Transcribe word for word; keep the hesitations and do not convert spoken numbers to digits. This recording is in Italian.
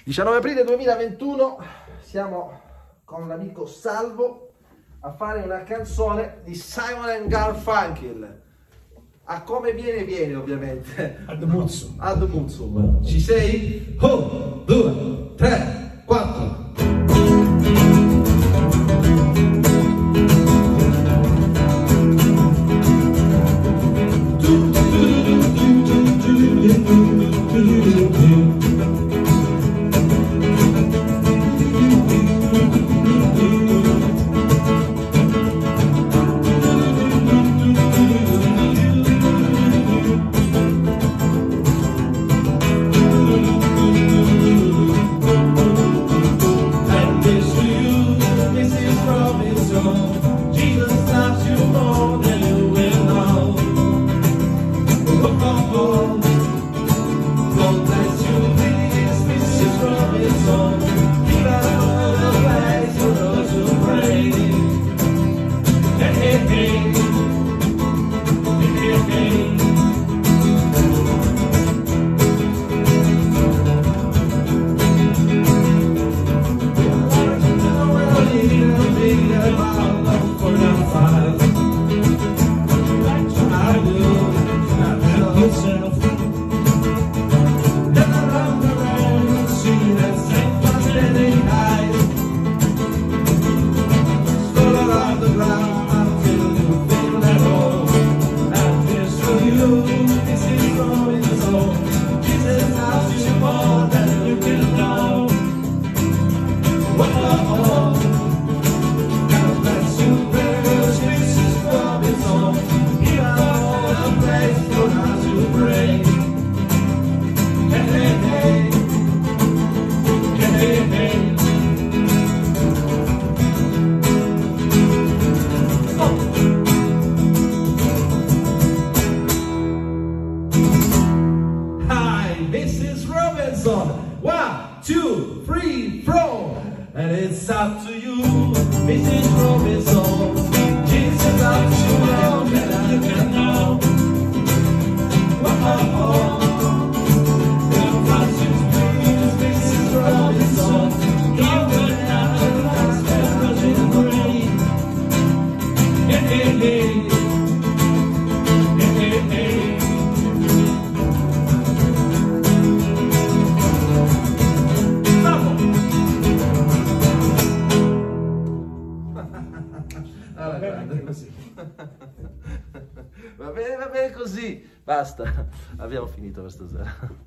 diciannove aprile duemilaventuno, siamo con l'amico Salvo a fare una canzone di Simon and Garfunkel. A come viene viene ovviamente. Ad Muzzum. Ad Muzzum. Ci sei? Un, due, tre, quattro. missus Robinson, one, two, three, four, and it's up to you, missus Robinson. Jesus up to you, and you can know. Whoa, the fashion queen, missus Robinson. You would have to last because it's great. Hey, hey, hey. Hey, hey, hey. Va bene così. Va bene, va bene così. Basta, abbiamo finito per stasera.